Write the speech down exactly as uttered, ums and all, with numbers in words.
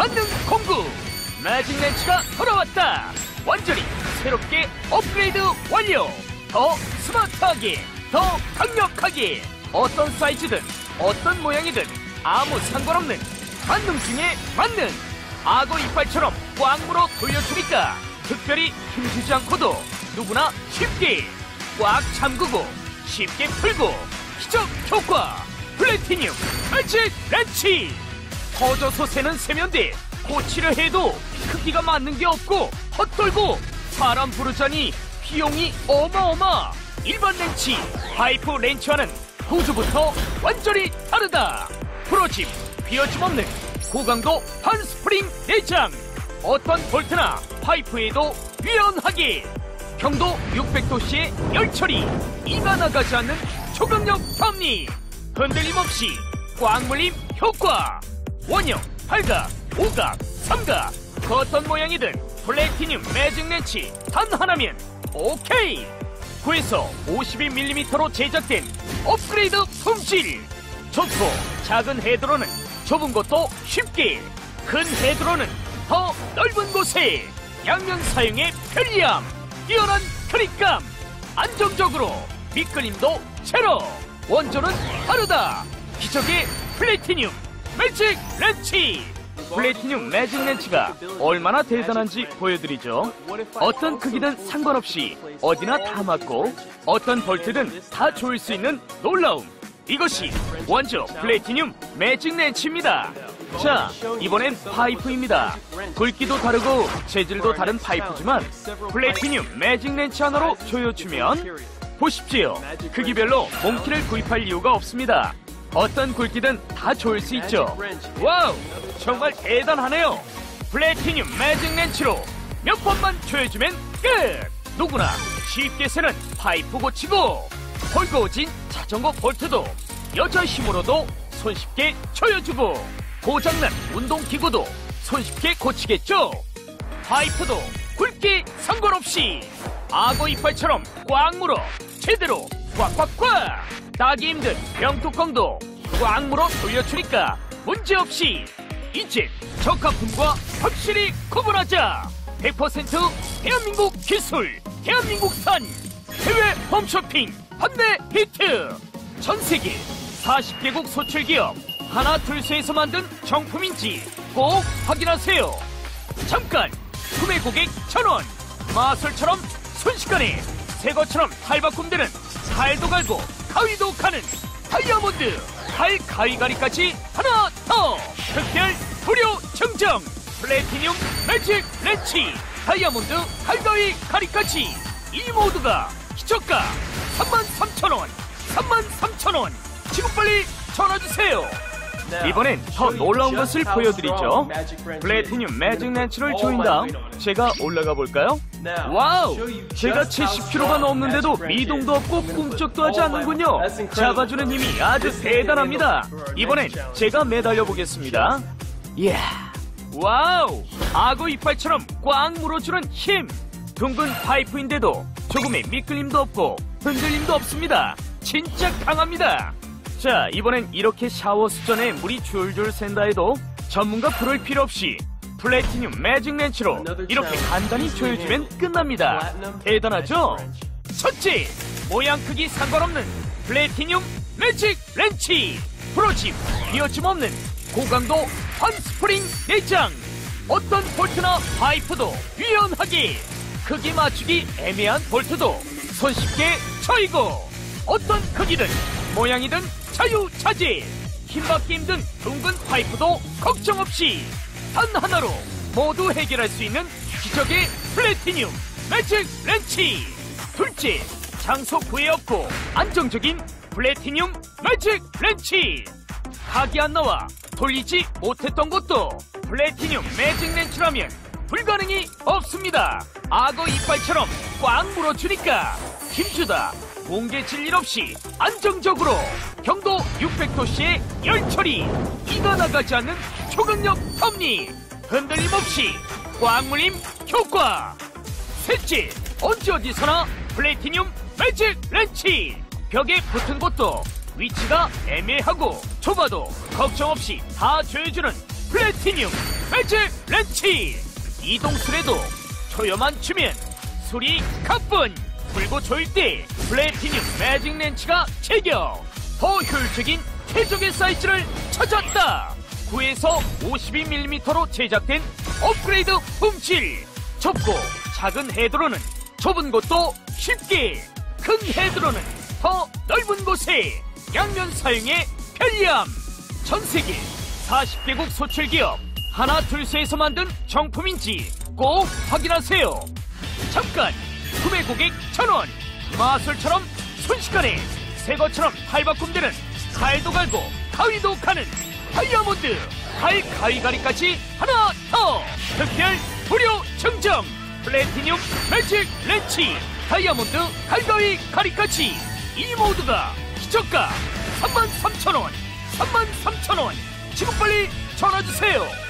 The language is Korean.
만능 공구 매직 렌치가 돌아왔다. 완전히 새롭게 업그레이드 완료. 더 스마트하게, 더 강력하게, 어떤 사이즈든 어떤 모양이든 아무 상관없는 만능 중에 만능. 악어 이빨처럼 꽉 물어 돌려주니까 특별히 힘주지 않고도 누구나 쉽게 꽉 잠그고 쉽게 풀고 기적 효과. 플래티늄 매직 렌치. 터져서 새는 세면대 고치려 해도 크기가 맞는 게 없고 헛돌고 사람 부르자니 비용이 어마어마. 일반 렌치, 파이프 렌치와는 구조부터 완전히 다르다. 프로짐, 비어짐 없는 고강도 한스프링 내장. 어떤 볼트나 파이프에도 유연하게. 경도 육백 도씨의 열처리, 이가 나가지 않는 초강력 톱니. 흔들림 없이 꽉 물림 효과. 원형, 팔각, 오각, 삼각 그 어떤 모양이든 플래티늄 매직 렌치 단 하나면 오케이. 구에서 오십이 밀리미터로 제작된 업그레이드 품질. 좋고 작은 헤드로는 좁은 곳도 쉽게, 큰 헤드로는 더 넓은 곳에 양면 사용의 편리함, 뛰어난 그립감, 안정적으로 미끌림도 제로. 원조는 다르다. 기적의 플래티늄 매직 렌치. 플래티늄 매직 렌치가 얼마나 대단한지 보여드리죠. 어떤 크기든 상관없이 어디나 다 맞고 어떤 볼트든 다 조일 수 있는 놀라움. 이것이 원조 플래티늄 매직 렌치입니다. 자, 이번엔 파이프입니다. 굵기도 다르고 재질도 다른 파이프지만 플래티늄 매직 렌치 하나로 조여주면 보십시오. 크기별로 몽키를 구입할 이유가 없습니다. 어떤 굵기든 다 조일 수 있죠. 와우, 정말 대단하네요. 플래티늄 매직 렌치로 몇 번만 조여주면 끝. 누구나 쉽게 새는 파이프 고치고 헐거워진 자전거 볼트도 여자 힘으로도 손쉽게 조여주고 고장난 운동기구도 손쉽게 고치겠죠. 파이프도 굵기 상관없이 악어 이빨처럼 꽉 물어 제대로 꽉꽉꽉. 따기 힘든 병뚜껑도 꽉 물어 돌려주니까 문제없이. 이제 적합품과 확실히 구분하자. 백 퍼센트 대한민국 기술, 대한민국산. 해외 홈쇼핑 판매 히트. 전세계 사십 개국 소출기업 하나 둘셋에서 만든 정품인지 꼭 확인하세요. 잠깐 구매 고객 전원. 마술처럼 순식간에 새것처럼 탈바꿈되는 칼도 갈고 가위도 가는 다이아몬드 칼 가위가리까지 하나 더. 특별 무료 증정 플래티늄 매직 렌치 다이아몬드 칼가위 가리까지. 이 모두가 기저가 삼만 삼천 원. 삼만 삼천 원. 지금 빨리 전화주세요. 이번엔 더 놀라운 것을 보여드리죠. 플래티늄 매직 렌치를 조인 다음 제가 올라가 볼까요? 와우! 제가 칠십 킬로그램가 넘는데도 미동도 없고 꿈쩍도 하지 않는군요. 잡아주는 힘이 아주 대단합니다. 이번엔 제가 매달려 보겠습니다. 이야! 와우! 악어 이빨처럼 꽉 물어주는 힘! 둥근 파이프인데도 조금의 미끌림도 없고 흔들림도 없습니다. 진짜 강합니다. 자, 이번엔 이렇게 샤워 수전에 물이 줄줄 샌다 해도 전문가 부를 필요 없이 플래티늄 매직 렌치로 이렇게 간단히 조여주면 끝납니다. 대단하죠? 첫째, 모양 크기 상관없는 플래티늄 매직 렌치. 프로짐, 비어짐 없는 고강도 한스프링 내장. 어떤 볼트나 파이프도 유연하게, 크기 맞추기 애매한 볼트도 손쉽게 조이고 어떤 크기든 모양이든 자유자재. 힘받기 힘든 둥근 파이프도 걱정 없이 단 하나로 모두 해결할 수 있는 기적의 플래티늄 매직 렌치. 둘째, 장소 구애 없고 안정적인 플래티늄 매직 렌치. 각이 안 나와 돌리지 못했던 것도 플래티늄 매직 렌치라면 불가능이 없습니다. 악어 이빨처럼 꽉 물어주니까 힘주다 뭉개질 일 없이 안정적으로 경도 육백 도씨의 열처리, 이가 나가지 않는 초강력 톱니, 흔들림 없이 꽉 물림 효과. 셋째, 언제 어디서나 플래티늄 매직 렌치. 벽에 붙은 곳도 위치가 애매하고 좁아도 걱정 없이 다 조여주는 플래티늄 매직 렌치. 이동술에도 초여만 주면 수리 가뿐. 풀고 조일 때 플래티늄 매직 렌치가 제격. 더 효율적인 최적의 사이즈를 찾았다. 구에서 오십이 밀리미터로 제작된 업그레이드 품질. 좁고 작은 헤드로는 좁은 곳도 쉽게, 큰 헤드로는 더 넓은 곳에 양면 사용에 편리함. 전세계 사십 개국 소출기업 하나 둘셋에서 만든 정품인지 꼭 확인하세요. 잠깐 구매 고객 천원. 마술처럼 순식간에 새것처럼 탈바꿈되는 칼도 갈고 가위도 가는 다이아몬드 칼 가위가리까지 하나 더. 특별 무료 증정. 플래티늄 매직 렌치 다이아몬드 칼가위 가리까지 이 모두가 기저가 삼만 삼천 원. 삼만 삼천 원. 지금 빨리 전화주세요.